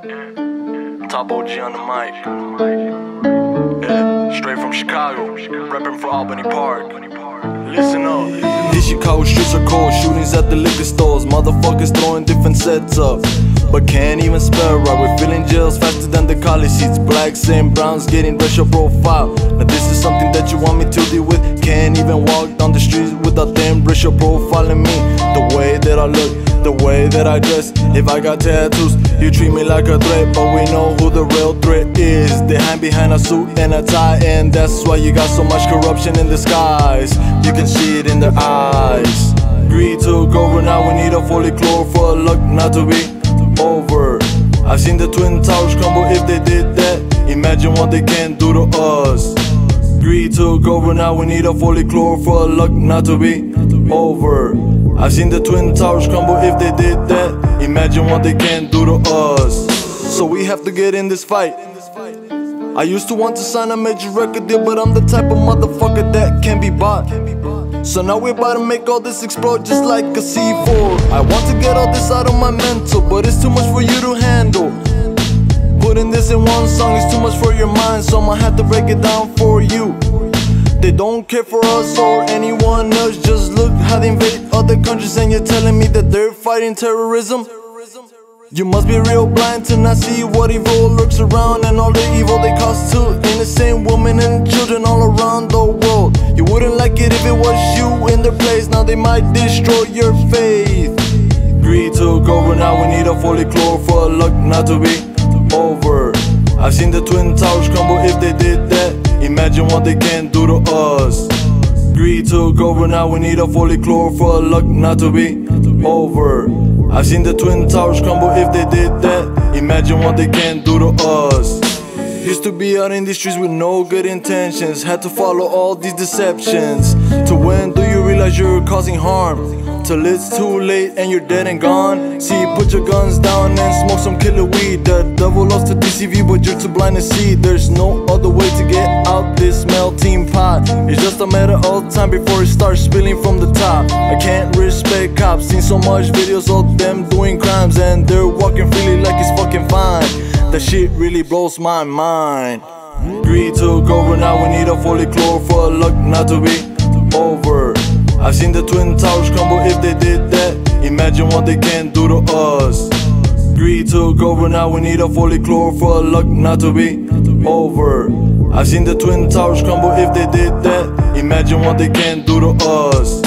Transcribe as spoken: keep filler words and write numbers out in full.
Top O G on the mic. Yeah, straight from Chicago, repping for Albany Park. Listen up. These Chicago streets are cold, shootings at the liquor stores. Motherfuckers throwing different sets up, but can't even spell right. We're filling jails faster than the college seats. Blacks and browns getting racial profile. Now this is something that you want me to deal with. Can't even walk down the streets without them racial profiling me. The way that I look, the way that I dress. If I got tattoos, you treat me like a threat, but we know who the real threat is. They hide behind a suit and a tie, and that's why you got so much corruption in the skies. You can see it in their eyes. Greed took over, now we need a fully chlor for luck not to be over. I've seen the Twin Towers crumble. If they did that, imagine what they can do to us. Greed took over, now we need a fully chlor for luck not to be over. I've seen the Twin Towers crumble. If they did that, imagine what they can do to us. So we have to get in this fight. I used to want to sign a major record deal, but I'm the type of motherfucker that can be bought. So now we're about to make all this explode just like a C four. I want to get all this out of my mental, but it's too much for you to handle. Putting this in one song is too much for your mind, so I'ma have to break it down for you. They don't care for us or anyone else. Just look how they invade other countries, and you're telling me that they're fighting terrorism? You must be real blind to not see what evil lurks around, and all the evil they cause to innocent women and children all around the world. You wouldn't like it if it was you in their place. Now they might destroy your faith. Greed took over, now we need a fully chlor for luck not to be over. I've seen the Twin Towers crumble. If they did that, imagine what they can do to us. Greed took over, now we need a fully chlor for luck not to be over. I've seen the Twin Towers crumble. If they did that, imagine what they can do to us. Used to be out in the streets with no good intentions, had to follow all these deceptions. To when do you realize you're causing harm? Till it's too late and you're dead and gone. See, put your guns down and smoke some killer weed. The devil loves to deceive you, but you're too blind to see. There's no other way to get out this melting pot. It's just a matter of time before it starts spilling from the top. I can't respect cops, seen so much videos of them doing crimes, and they're walking freely like it's fucking fine. That shit really blows my mind. Greed took over, now we need a fully chlor for luck not to be over. I've seen the Twin Towers crumble. If they did that, imagine what they can do to us. Greed took over, now we need a fully chlor for luck not to be over. I've seen the Twin Towers crumble. If they did that, imagine what they can do to us.